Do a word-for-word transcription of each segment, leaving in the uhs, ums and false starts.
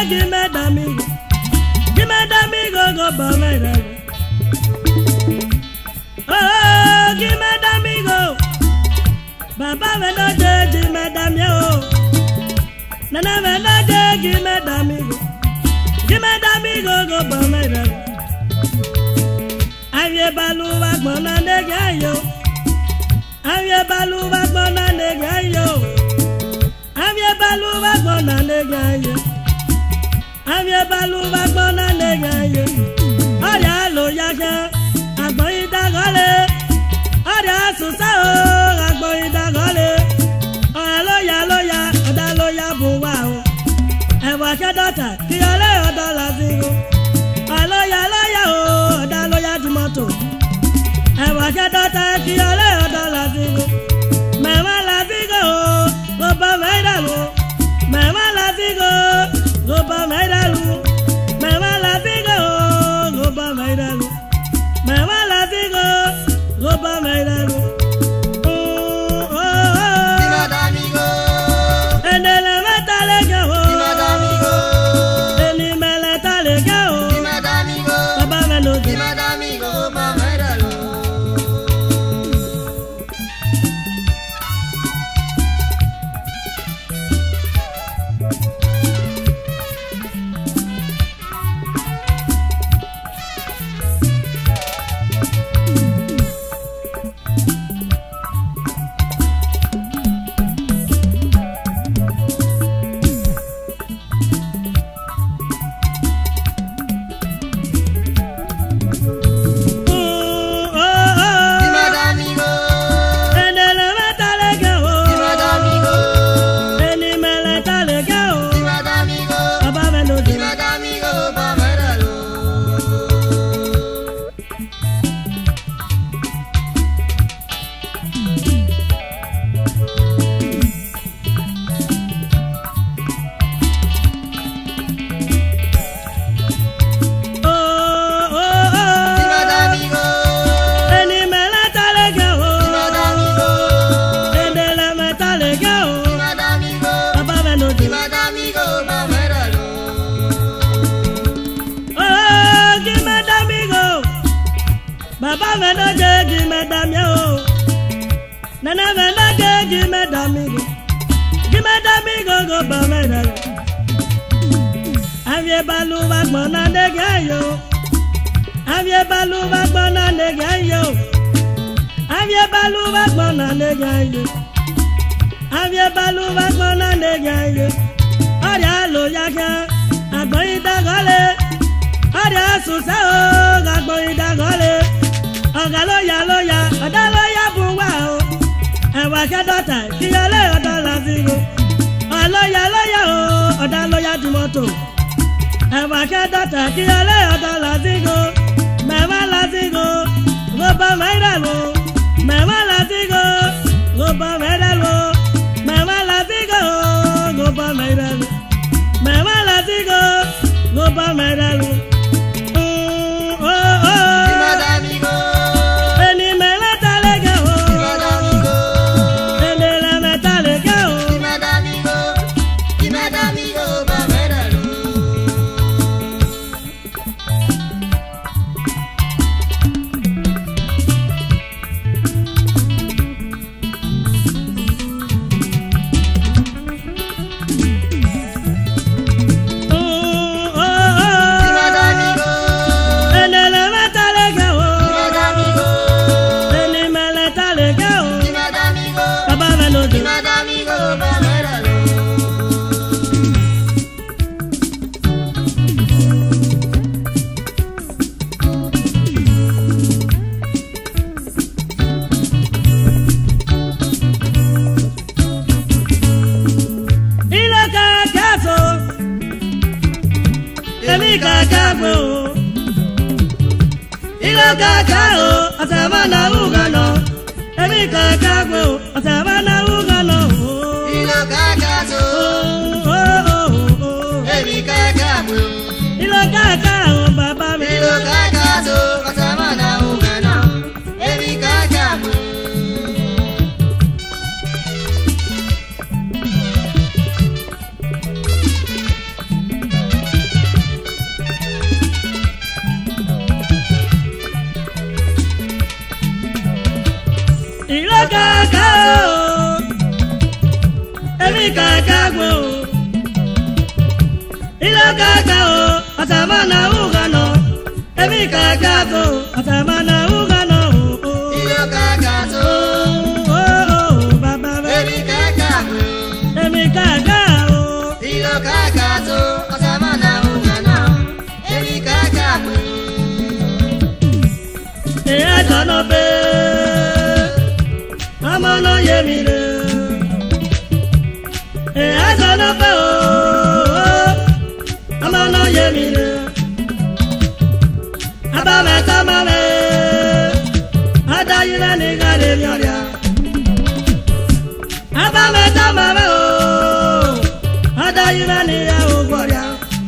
give me d'amigo. Give me d'amigo, go by my dad. Oh, give me d'amigo. Baba me no give me d'amigo. Nana me no give me d'amigo. Give me d'amigo, go by my dad. Avye balu wagbona nega yo. Avye balu wagbona nega yo. Avye balu wagbona nega yo. Avye balu wagbona nega yo. Oya lo yaga, agbon idagole. Oya susa o, agbon idagole. Oya lo ya lo ya, oda lo ya buwa o. Ewa ke dota, ki ole oda la zigo. Oya ya lo ya o, oda lo ya di moto. Ewa ke dota, ki ole oda la zigo. Mama la zigo, go ba meida lo. Mama la zigo, go ba meida lo. Mama la zigo, go ba meida lo. Mama la zigo, go ba meida lo. Oh oh oh. Dime d'amigo. Ene le meta le ga o. Dime d'amigo. Eni me le ta le ga o. Dime d'amigo. Baba me lo di. Dime d'amigo, ba meralo. Oh oh oh. Dime d'amigo. Ene le meta le ga o. Dime d'amigo. Eni me le ta le ga o. Dime d'amigo. Baba me lo di. Dime d'amigo, ba meralo. Oh oh oh. Dime d'amigo. Eni me le ta le ga o. Dime d'amigo. Ene le meta le ga o. Dime d'amigo. Baba me lo di. Dime d'amigo, ba meralo. Oh, give me d'amigo. Baba me no give me d'amigo. Nana me no give me d'amigo. Give me d'amigo, go ba me da. Avye balu wagbona nega yo. Avye balu wagbona nega yo. Avye balu wagbona nega yo. Avye balu wagbona nega yo. Oya lo yaga, agbon idagole. Oya susa o, agbon idagole. Oga lo ya lo ya, oda lo ya buwa o. Ewa ke dota, ki ole oda la zigo. Olo ya lo ya o, oda lo ya di moto. Ewa ke dota, ki ole oda la zigo. Mama la zigo, go ba meida lo. Mama la zigo, go ba meida lo. Mama la zigo, go ba meida lo. Mama la zigo, go ba meida lo. Oh oh oh. Dime d'amigo. Eni me le ta le ga o. Dime d'amigo. Ene le me ta le ga o. Dime d'amigo. Dime d'amigo, ba meralo. Oh oh oh. Dime d'amigo. Ene le me ta le ga o. Dime d'amigo. Eni me le ta le ga o. Dime d'amigo. Baba me lo di. Dime d'amigo, ba meralo. Ilo ka kaso. Emi ka kagbo. Ilo ka ka o. Asama na ugano. Emi ka kagbo. Asama na ugano. Ilo kakaso. Oh oh oh oh. Ebi kakabu. Ilo ka ka o baba mi. Ilo kakaso. Kasama na ugana. Ebi kakabu. kaka o emi kaka gbo ilo kaka o atamana ugano emi kaka go atamana ugano ilo kaka so oh baba emi kaka emi kaka o ilo kaka so atamana ugano emi kaka e ajono be amana yemire e ajono be o amana yemire abame tamale adayina ni gare nyoria abame tamale o adayina ni ya ogboria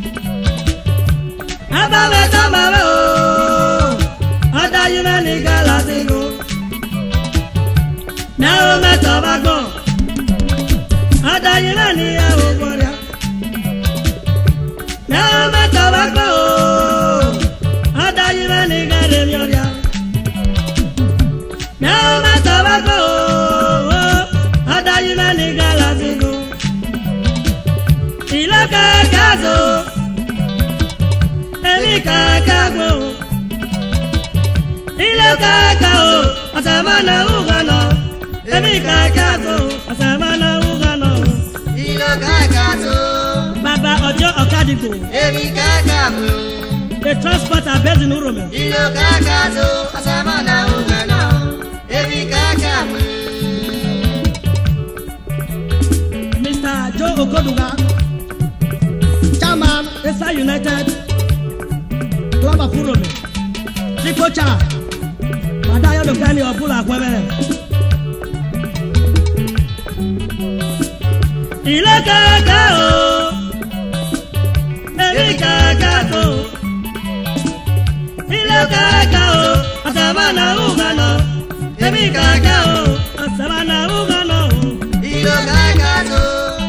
abame tamale o adayina ni galatigo now me tabago adayina ni ya ogboria now me tabago adayina ni gare nyoria now me tabago adayina ni galatigo ilaka kazo emi kakago ilaka kao asamana ugano emi kakago asamana ugano ilo kaka so baba ojo okadigbo emi kaka the transporter based in Urome ilo kaka so asamana ugano emi kaka Mister Joe Okoduga chairman Esa United Club of Urome Chicocha Madayo Dokani Opula Kwebere Ile kaka o Emi kaka o Ile kaka o Asamana ugano Emi kaka o Asamana ugano ilo kaka so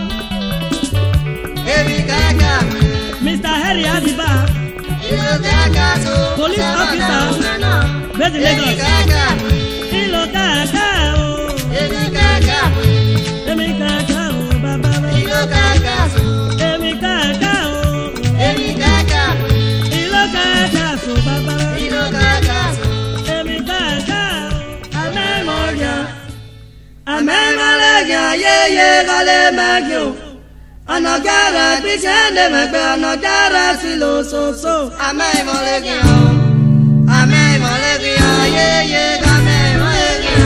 emi kaka Mister Harry Adiba ilo kaka so Police officer based in emi Lagos kaka Ile kaka o emi kaka Emi kaka o baba ilo kaka so Emi kaka o emi kaka Ile kaka so baba ilo kaka so Emi kaka o Amemoria Amemoria ye ye gale magyo Anagara bichende megbe anagara silo so so amai molegio amai molegio ye ye amai molegio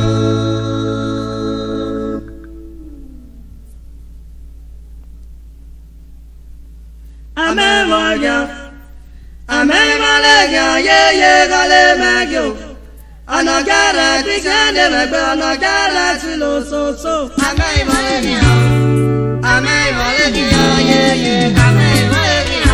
Amemoria Amemoria ye ye gale magyo Anagara bichende megbe anagara silo so so amai molegio amai molegio ye ye amai molegio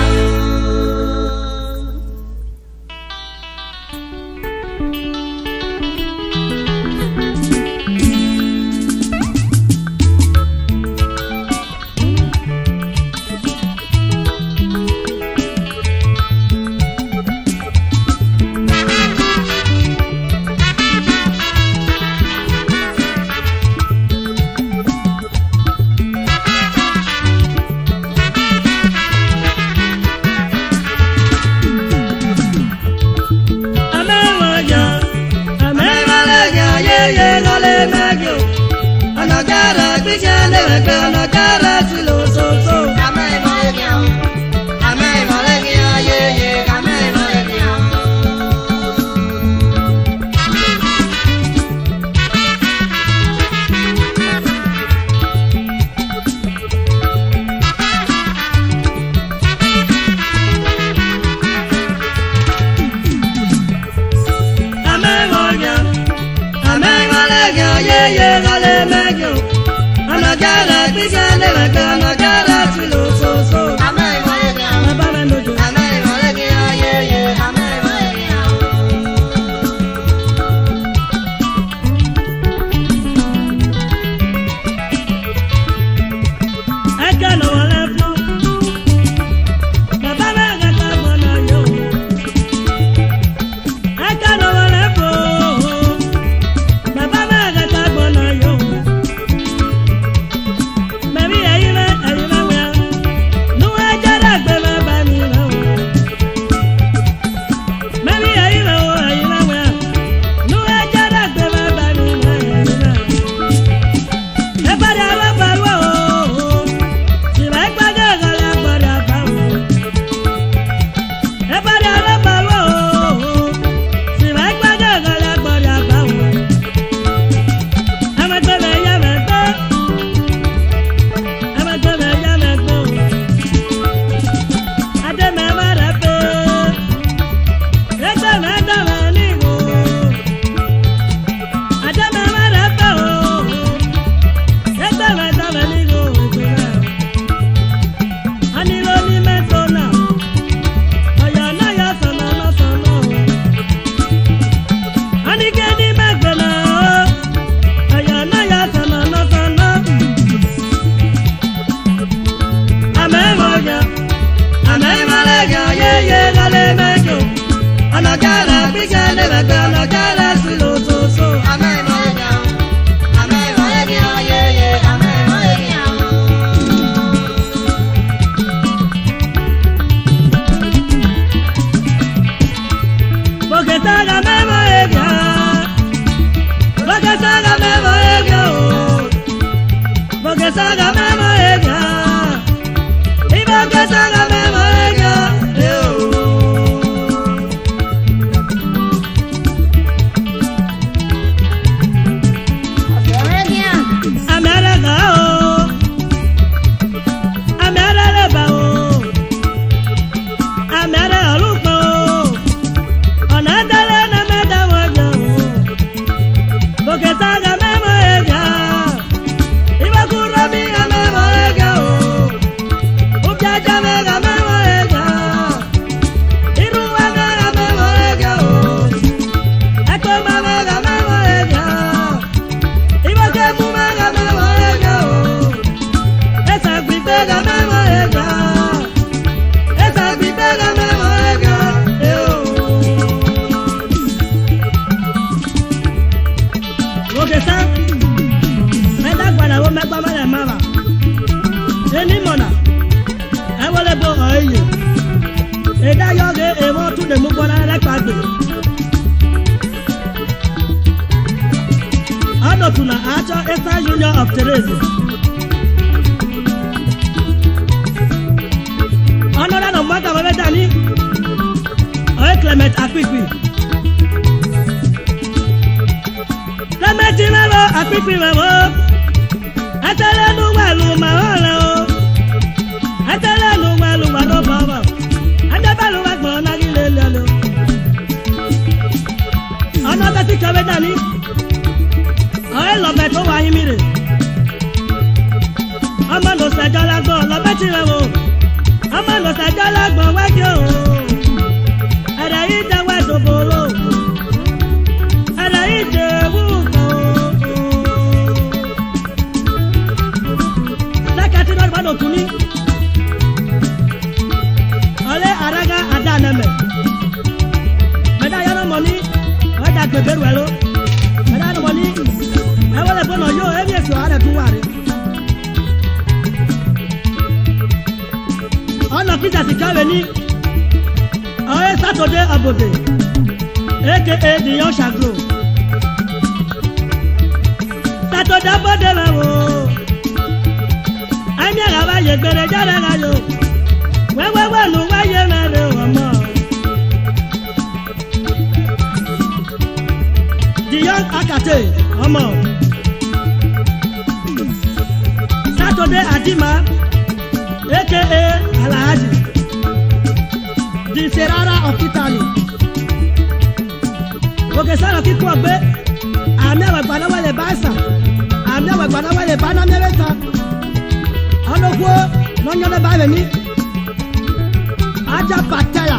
Baba saga memo ega. Ibo ke saga memo ega. America oh. America oh. America look oh. Onadale na meda wojo. Boke saga memo ega. Ibo kurabi memo ega oh. Ubjaja mega memo ega. Iruwa mega memo ega oh. Ekoma mega memo ega. Ibo ke mu mega memo ega oh. Esa gbibega memo ega. Esa gbibega memo ega. Eh oh. Oke sa. Meda gbara wo megba mele mama. Eni mona. E wole bo oye. E da yoge e mo tu de mu gbona le pagbe. Ano tuna acho Esta Union of Teresa. Ano da no mata bebe dani. Oye Clement Akpipi. Clement Imelo Akpipi wewo. Atele nu welu ma ole o. Atele nu welu wa ro baba. Adebalu wa gbon na gile lelo. Ano da ti kabe dani. Oye lọ́bẹ̀ tó wáyé mi rè. Ọmọ ló ṣẹjọ́ lágbọ̀n lọ́bẹ̀ tí rẹ̀ wò. Ọmọ ló ṣẹjọ́ lágbọ̀n wájú o. Ẹ̀rẹ̀ yìí jẹ́ wá ìdòbòrò. Ẹ̀rẹ̀ yìí jẹ́ wúkọ̀ o. Lẹ́kẹ̀tì náà gbọ́dọ̀ tún ní. Ọlẹ́ àràgà àdánẹ̀mẹ̀. Mẹ́ta yọ̀rọ̀ mọ̀ ní ọjà gbẹ̀gbẹ̀rù ẹ̀ ló. Mẹ́ta yọ̀rọ̀ mọ̀ ní. I want to go on your heavy so I do worry. On a Peter Sikaveni, on Saturday Abode, aka the Young Shagro. Saturday Abode, I'm young, I like it better than I know. Well, well, well, no, why you never more. The young Akate, Omo. Saturday Adima, aka Alhaji, the Ferrara of Italy. Okay, sir, of people of Bay, I'm never gonna wear a basa. I'm never gonna wear a banana. I don't know, no, you're not by me. Aja Patella,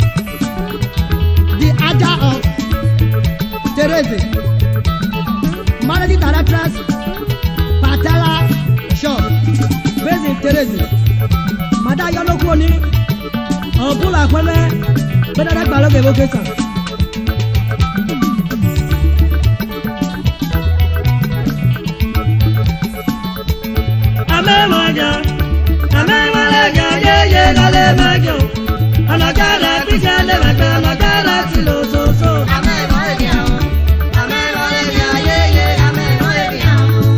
the Aja of Teresa, managing directress, Patella. Based in Teresa. Mada yolo kwoni. Obula kwele. Beda da gbalo ge boke sa. Ame maga. Ame maga ye ye gale maga. Anagara bigale maga anagara tilo so so. Ame maga. Ame maga ye ye ame maga.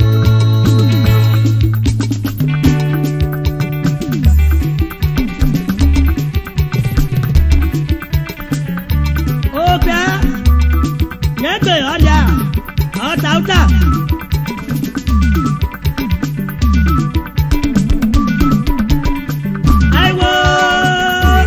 Tauta. I will.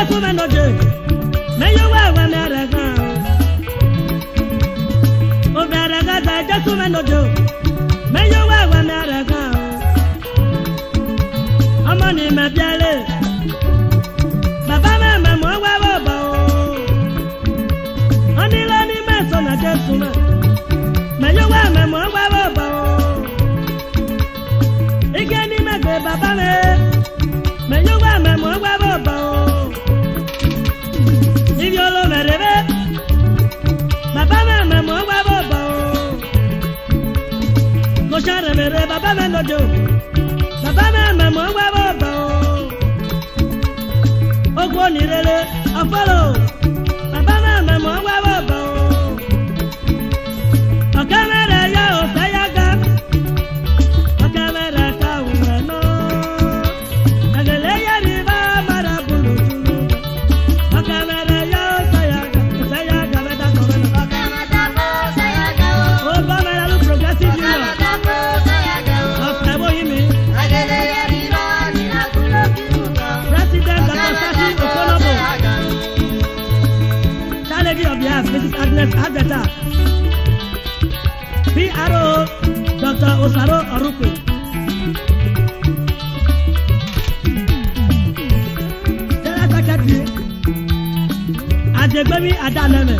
Jesu menoje. Me yo wa wa me araga. O me araga da Jesu menoje. Me yo wa wa me araga. Amani me biale. Baba me me mo wa wa ba o. Ani la ni me so na Jesu me. Me yo wa me mo wa wa ba o. Ige ni me gbe baba me. Me yo wa me mo wa wa ba o. Ibi olo me rebe. Baba me me mo wa wa ba o. Ko share me re baba me no jo. Baba me me mo wa wa ba o. Ogwo ni rere afolo. Baba me me mo wa wa ba o. Okamere ya o sayaga. Okamere ka umeno. Agele ya riba marabulu. Okamere ya o sayaga. Sayaga beta komeno. Okamata po sayaga o. O ba me la lu progressive union. Okamata po sayaga o. Osabo yimi. Agele ya riba ni na kulo kiruka. President Doctor Sati Okonobo. That lady of the house, Missus Agnes Agata. P R O Doctor Osaro Orupe. General Secretary Adegbemi Adaneme.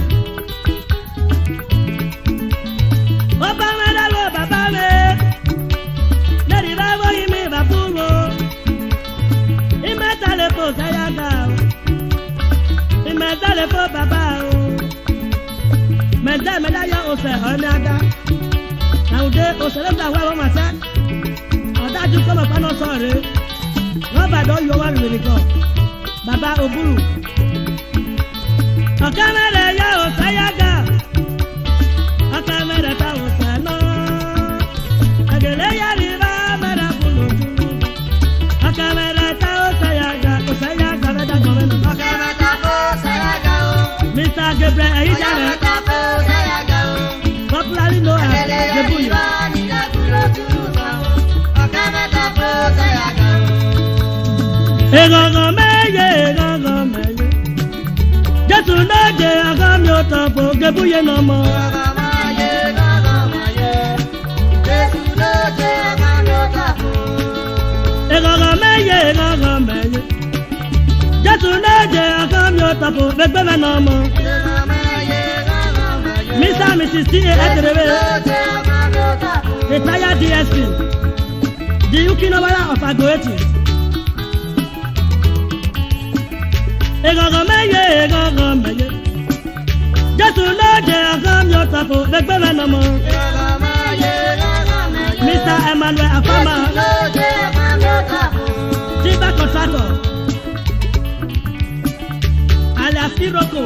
Ọba mẹ́dàlú bàbá mi. Lẹ́rìí bá wọ́n yí mi bàbúrò. Ìmẹ́tàlẹ̀ fò sáyàgà o. Ìmẹ́tàlẹ̀ fò bàbá o. Mẹ́tẹ́ mẹ́dáyà ọ̀sẹ̀ ọ̀nà àga. Àwùjẹ òṣèlú gbà wá wọ́n máa sẹ́. Ọ̀dájú kọ́ mọ̀ pánọ́ sọ̀rọ̀. Wọ́n bàdọ̀ yọ wá rìnrìn kan. Bàbá Òbúrù. Ọ̀kẹ́ mẹ́rẹ̀ yá ọ̀sẹ̀ yága. Ọ̀kẹ́ mẹ́rẹ̀ ta ọ̀sẹ̀ náà. Àgẹ̀lẹ̀ yá rí bá mẹ́rẹ̀ kúlò dúró. Ọ̀kẹ́ mẹ́rẹ̀ ta ọ̀sẹ̀ yága. Ọ̀sẹ̀ yága mẹ́ta kọ̀ mẹ́ta. Okamata po sayaga o. Mister Gabriel Eyijare, Okamata po sayaga o. popularly known as Agele ya Gebuye. riba ni na kulo kiruka. Okamata po sayaga o. Egangan mẹ́yẹ, egangan mẹ́yẹ. Jésù náà jẹ àgọ́ mi ò tọ̀ bò Gebuye náà mọ́. Gagamaye, gagamaye. Jesu lo je agamota po. Egangan mẹ́yẹ, egangan mẹ́yẹ. Jésù náà jẹ àgọ́ mi ò tọ̀ bò gbẹgbẹ́ mẹ́ náà mọ́. Gagamaye, gagamaye. Mister and Missus T A Eterebe, Lo je agamota po. retired D S P, the Ukinobala of Agoeti. Egangan mẹ́yẹ, egangan mẹ́yẹ. Jésù náà jẹ àgọ́ mi ò tọ̀ bò gbẹgbẹ́ mẹ́ náà mọ́. Gagamaye, gagamaye. Mister Emmanuel Afama, Jesu lo je agamota po. timber contractor, alias Iroko.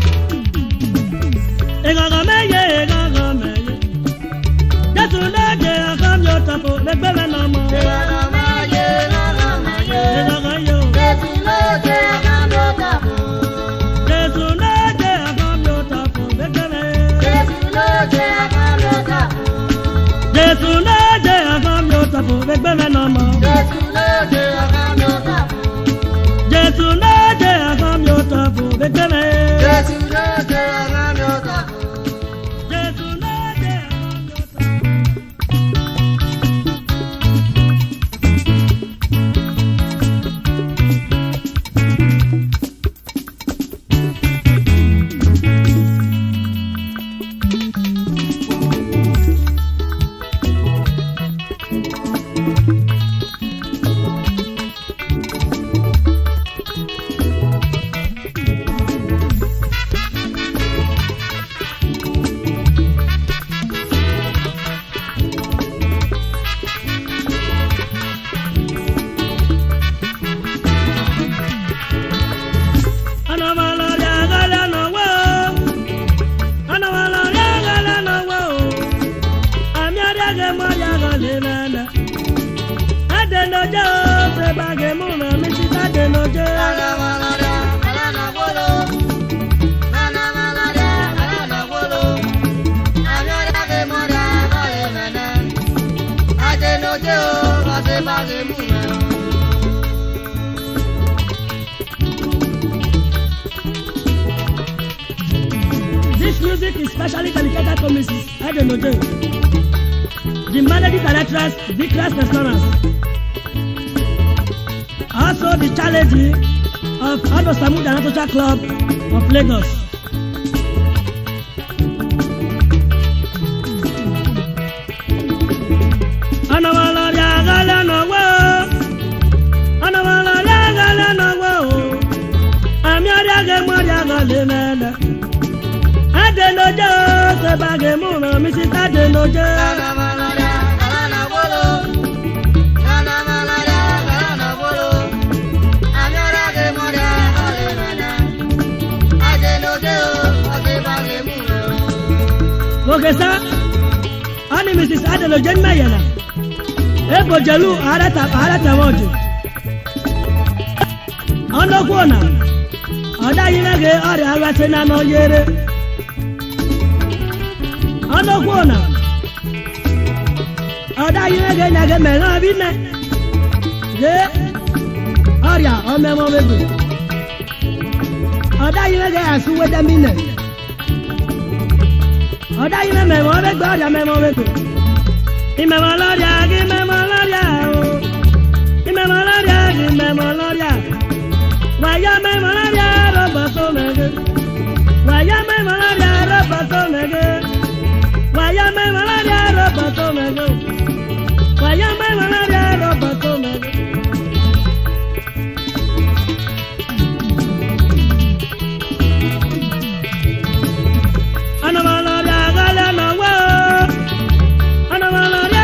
Egangan mẹ́yẹ, egangan mẹ́yẹ. Jésù náà jẹ àgọ́ mi ò tọ̀ bò gbẹgbẹ́ mẹ́ náà mọ́. Gagamaye, gagamaye. Egangan yo. Jesu lo je agamota po. Jésù náà jẹ àgọ́ mi ò tọ̀ bò gbẹgbẹ́ mẹ́. Jesu lo je agamota po. Jésù náà jẹ àgọ́ mi ò tọ̀ bò gbẹgbẹ́ mẹ́ náà mọ́. Jesu lo je agamota po. Jésù náà jẹ àgọ́ mi ò tọ̀ bò gbẹgbẹ́ mẹ́. Jesu lo je agamota po. Jésù náà jẹ àgọ́ mi ò tọ̀ bò. music is specially dedicated to Missus Adenoje, the managing directress, Vickers Restaurants. Also the challenge of Ado Samud Anatocha Club of Lagos. Anawaloria gala no wo, Anawaloria gala no wo, Amiaria gemoria gale mele. Adenoje se bage muno, Missus Adenoje. Anawaloria gala no wo, Anawaloria gala no wo, Amiaria gemoria gale mele. Adenoje se bage muno. Bogesa, ani Missus Adenoje mayela. Ebo jelu arata arata woju. Ono kwona. Oda yinage ori awate na no yere. Ono kwona. Oda yinage nyage melo bine. Ye. Ori a o memo bebe. Oda yinage asuwe da mine. Oda yinage memo bebe ori a memo bebe. Ime malaria, ime malaria, ime malaria, ime malaria. Waya me malaria, roba so mege. Waya me malaria, roba so mege. Waya me malaria, roba so mege. Waya me malaria, roba so mege. Ana malaria, gala na wo. Ana malaria.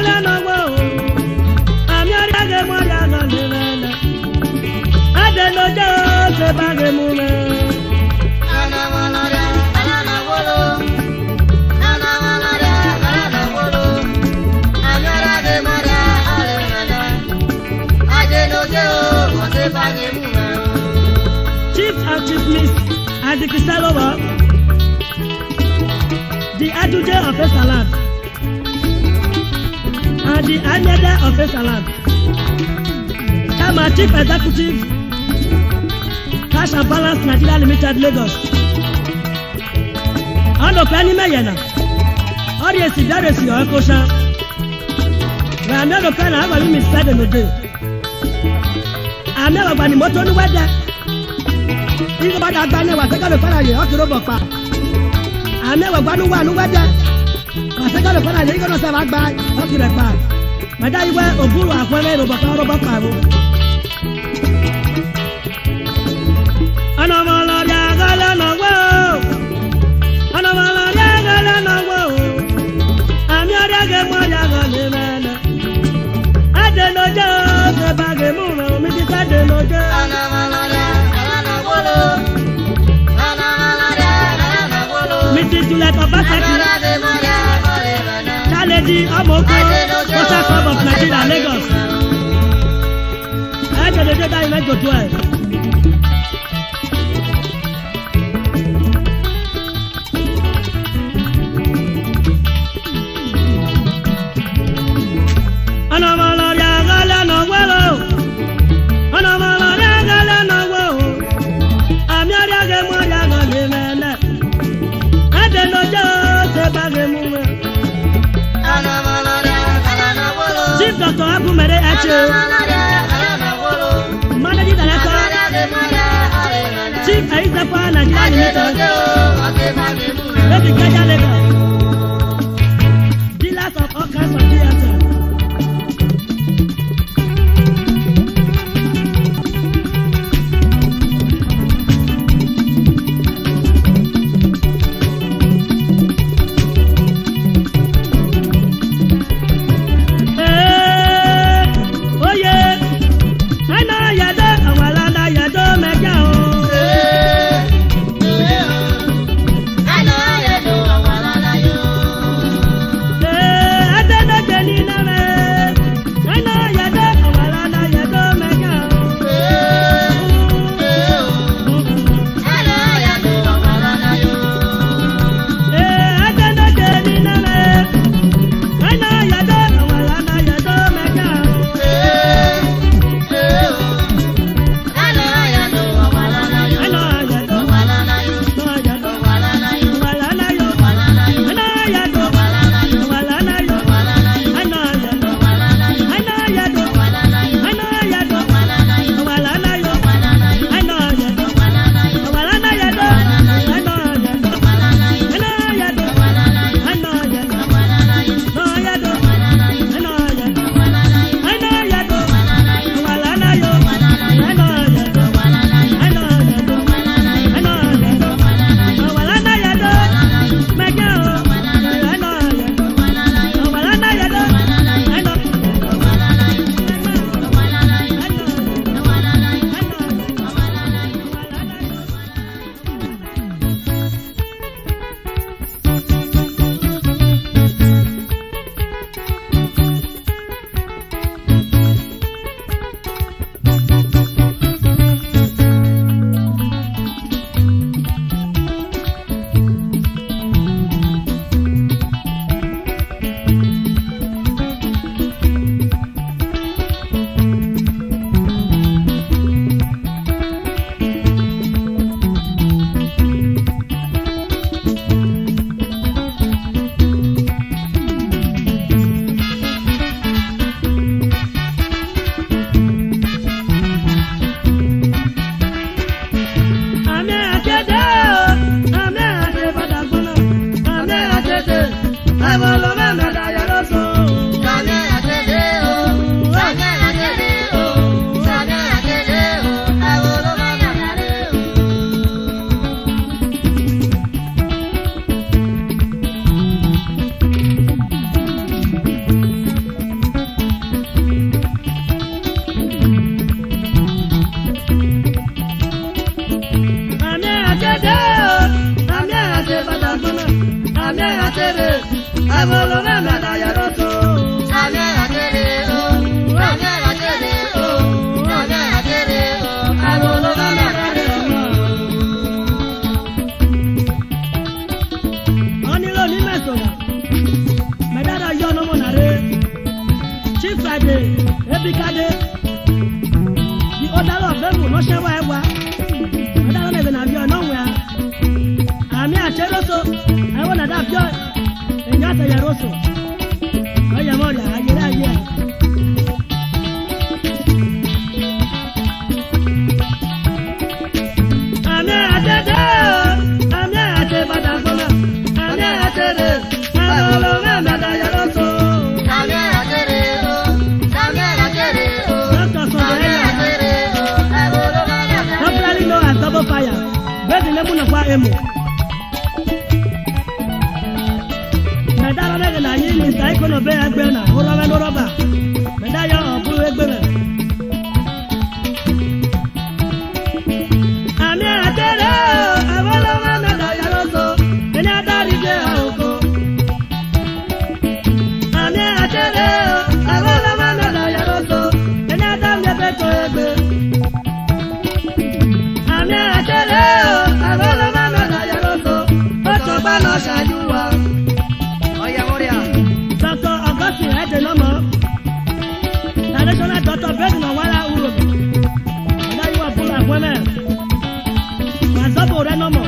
Adenoje se bage mume. Anawaloria gala no wo, Anawaloria gala no wo, Amiaria gemoria gale mele. Adenoje se bage mume. Chief and Chief Miss Adikisalowa, the Aduje of Esaland, and the Anyada of Esaland. I'm a Chief Executive, Cash and Balance Nigeria Limited, Lagos. Ano Penny Mayana, audience Daresi or Kosha. I'm not a pen, I have a limit said in the day. I'm never going to motor the weather. Think about that banner was a kind of fire, you're to Robopa. I'm never going to one weather. I think I'm going to say bye, okay, that bad. My daddy went Oburu, I went over Robopa. Anawaloria gala no wo, Anawaloria gala no wo, Amiaria gemoria gale mele. Adenoje se bage muno, Missus Adenoje. Anawaloria gala no wo, Anawaloria gala no wo, Missus Juliet Obaseki. Amiaria gemoria gale mele. Challenge Amoko, Coastal Club of Nigeria, Lagos. Adenoje that you like to do it. Anawaloria gala no wo, Anawaloria gala no wo, Amiaria gemoria gale mele. Adenoje se bage mume. Anawaloria gala no wo, Chief Doctor Abu Mere Ache, Anawaloria gala no wo, Managing Director, Amiaria gemoria gale mele. Chief Aizafa Nigeria Limited, se bage mume. Lady Gaja Lagos. Dealers of all kinds of theatre. Hello, hello, atere, abolo na mada yaroso. Ame atere o, ame atere o, ame atere o, abolo na mada yaroso. Oni lo ni mesona. Medada yo no monare. Chief Friday, Ebikade. The other of them will not share why wa. Medada na be na bi ono nwa. Ami atere so. I want to have joy. Enyata yaroso. Oya mori ayere aye. Ami atere, ami atere badagona. Ami atere, abolo na mada yaroso. Ame atere o, ame atere o, Doctor ame Sobeya. atere o, abolo na mada yaroso. Popularly known as Double Fire. Bẹ́ẹ̀ni lẹ́mú náà fa emu. Mẹ̀dá lọ́dẹ̀ náà yí Mr. Ikono bẹ́ẹ̀ ẹgbẹ́ náà ó rọ́bẹ́ ló rọ́bà. Mẹ̀dá yọ ọ̀bùrú ẹgbẹ́ rẹ̀. Àmì àtẹ̀rẹ̀ o, àwọn ọlọ́mọ mẹ́ta yàrá so, ẹni adarí jẹ́ àwòkọ́. Àmì àtẹ̀rẹ̀ o, àwọn ọlọ́mọ mẹ́ta yàrá so, ẹni adarí ẹgbẹ́ tó ẹgbẹ́. Àmì àtẹ̀rẹ̀ o, àwọn ọlọ́mọ mẹ́ta yàrá so, ó tó bá lọ ṣáájú wa. Oya moria. Doctor Augustine Edelomo, traditional doctor based on Wala Urobi. Now you are full of women. Mazobo Renomo.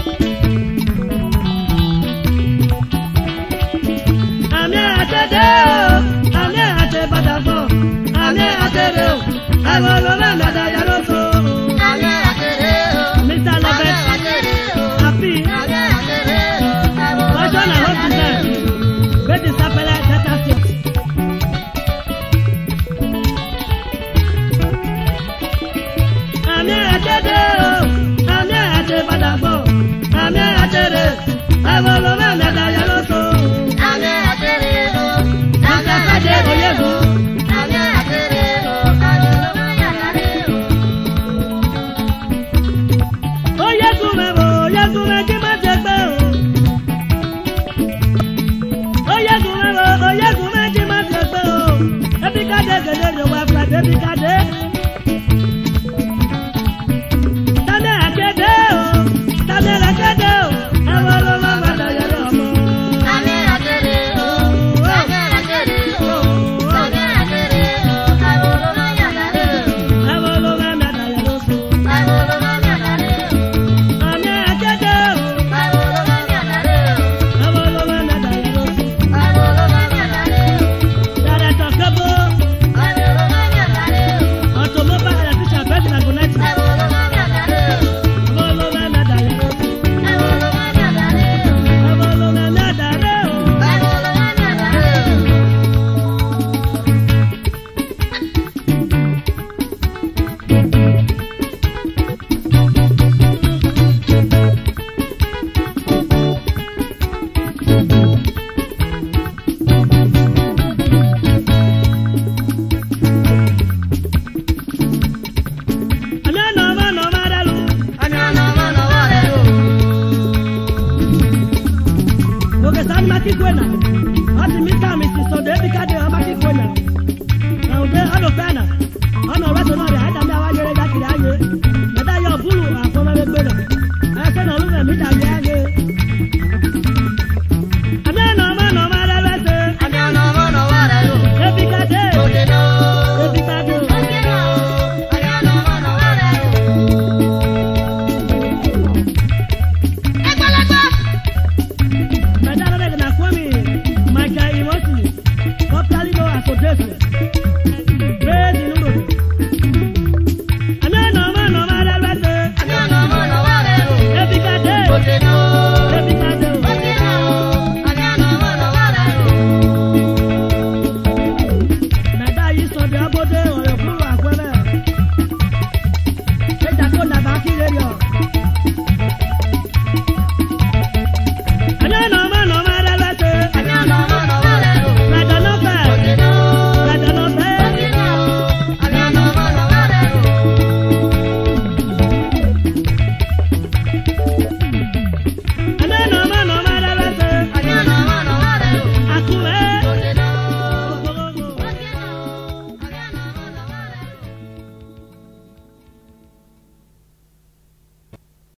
Ami atede o, ami ate badagbo, ami atede o, awolo na nada yaroso. Ame atere o, Mister ame Lobet, atere o, happy, ame atere o, abolo na fashion and mada hospital. yaroso. Betty Sapele, Data Fiat. Ami atede o, ami ate badagbo, ami atere, awolo na nada yaroso. Ame atere o, ame Mister Fade atere o, Oyegu, ame atere o, abolo na mada yaroso. Oyegu mebo, Oyegu meji ma se gbe o. Oyegu mebo, Oyegu meji ma se gbe o. Ebikade gede yo wa Friday Ebikade. Tane akede o, tane akede o, awolo na nada yaroso. Ame atere o, ame atere o, ame atere o, abolo na mada yaroso. Awolo na nada yaroso. Abolo na mada yaroso. Ami akede o, Abolo na mada yaroso. awolo na nada yaroso. Abolo na mada yaroso. Director Kebo, Abolo na mada yaroso. automobile electrician based in Agonite. Abolo na mada yaroso. Awolo na nada yaroso. Abolo na mada yaroso. Awolo na nada yaroso. Abolo na mada yaroso. Ami ana ma na ma dalu. Ame ana mana warero. Oge san maki kwena. Ati mika misi so de Ebikade o maki kwena. Na ode alo pena. Ono weso no re ada mi awa yere ga kiri aye. Meda yo bulu akoma be gbero. Ese na lu me mi da ye.